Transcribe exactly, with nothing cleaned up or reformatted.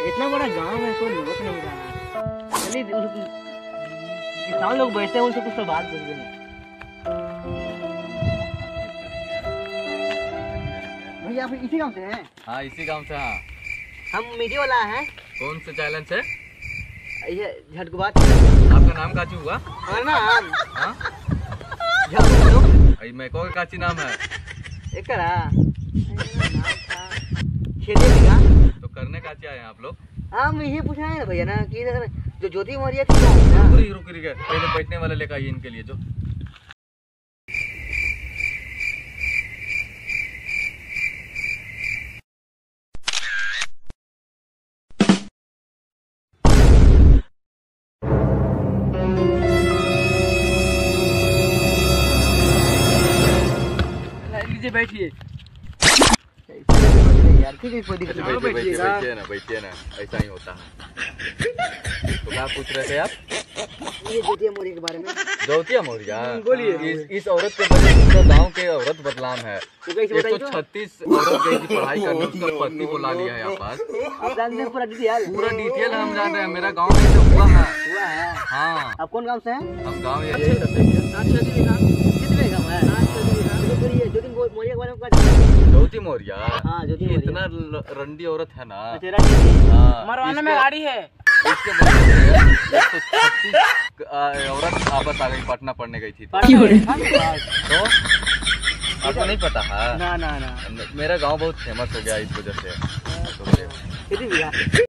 इतना बड़ा गांव है, कोई लोग नहीं रहा। चलिए किसान लोग बैठते हैं, उनसे कुछ तो बात कर देंगे। भैया आप इसी गांव से हैं? हाँ इसी गांव से। हाँ हम मीडिया वाला हैं। कौन से चैनल से? ये झटकुबात। आपका नाम काची हुआ? हमारा नाम हाँ झटकुबात। मैं को काची नाम है? एक करा नाम था खेती का। तो करने काची आए हैं आप लोग? हम ये पूछा है ना भैया ना कि जो ज्योति मौर्य थी ना, रुक रुक रुक पहले बैठने वाले लेकर आइए इनके लिए। जो लीजिए बैठिए यार। ठीक है कोई दिक्कत नहीं, बैठिए बैठिए ना, बैठिए ना, ऐसा ही होता है। तो क्या पूछ रहे थे आप? ये ज्योति मौर्य के बारे में। ज्योति मौर्य बोलिए। इस, इस औरत के वजह से गांव के औरत बदनाम है। एक सौ छत्तीस औरत गई थी पढ़ाई करने, उसका पति को ला लिया है यहाँ पास। आप जानते हैं पूरा डिटेल? पूरा डिटेल हम जान रहे हैं। मेरा गांव में से हुआ है। हुआ है? हाँ। आप कौन गांव से हैं? हम गांव ये कितने गांव है? ज्योति मौर्य के बारे में क्या? ज्योति मौर्य। हाँ ज्योति मौर्य इतना रंडी औरत है ना। हाँ। मरवाने में गाड़ी है। इसके वजह से एक सौ छत्तीस औरत आपस आ गई, पटना पढ़ने गई थी। तो आपको नहीं पता है? ना ना ना। मेरा गांव बहुत फेमस हो गया इस वजह से। तो